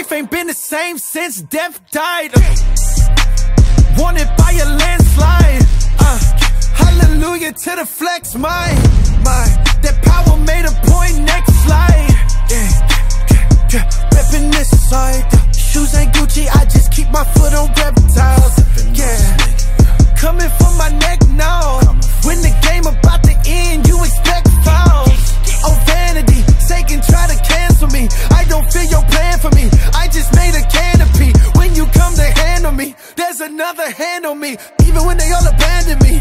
life ain't been the same since death died. Wanted by a landslide. Hallelujah to the flex, my that power made a point, next slide. Reppin' this side. Shoes ain't Gucci, I just keep my foot on reptiles. Coming for my neck now. When the game about to end, you expect fouls. Oh, vanity, Satan try to cancel me. I don't feel your plan for me, I just made a canopy. When you come to handle me, there's another hand on me. Even when they all abandon me,